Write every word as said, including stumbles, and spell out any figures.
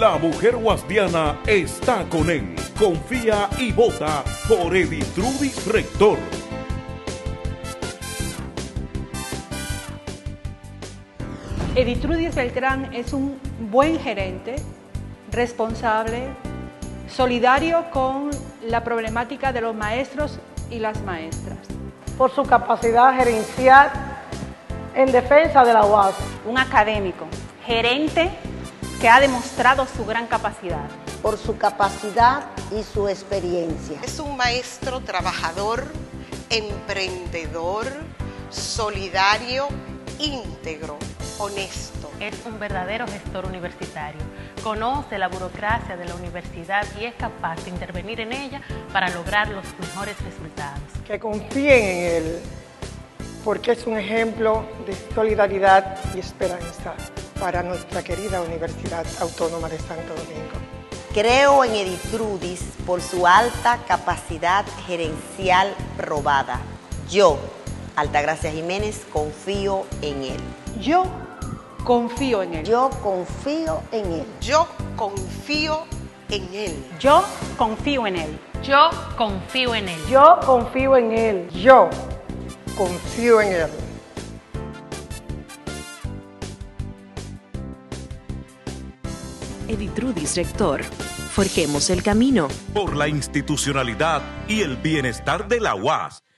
La mujer guasdiana está con él. Confía y vota por Editrudis Rector. Editrudis Beltrán es un buen gerente, responsable, solidario con la problemática de los maestros y las maestras. Por su capacidad gerencial en defensa de la U A S. Un académico, gerente que ha demostrado su gran capacidad. Por su capacidad y su experiencia. Es un maestro trabajador, emprendedor, solidario, íntegro, honesto. Es un verdadero gestor universitario. Conoce la burocracia de la universidad y es capaz de intervenir en ella para lograr los mejores resultados. Que confíen en él, porque es un ejemplo de solidaridad y esperanza para nuestra querida Universidad Autónoma de Santo Domingo. Creo en Editrudis por su alta capacidad gerencial probada. Yo, Altagracia Jiménez, confío en él. Yo confío en él. Yo confío en él. Yo confío en él. Yo confío en él. Yo confío en él. Yo confío en él. Yo confío en él. Editrudis Rector. Forjemos el camino. Por la institucionalidad y el bienestar de la U A S.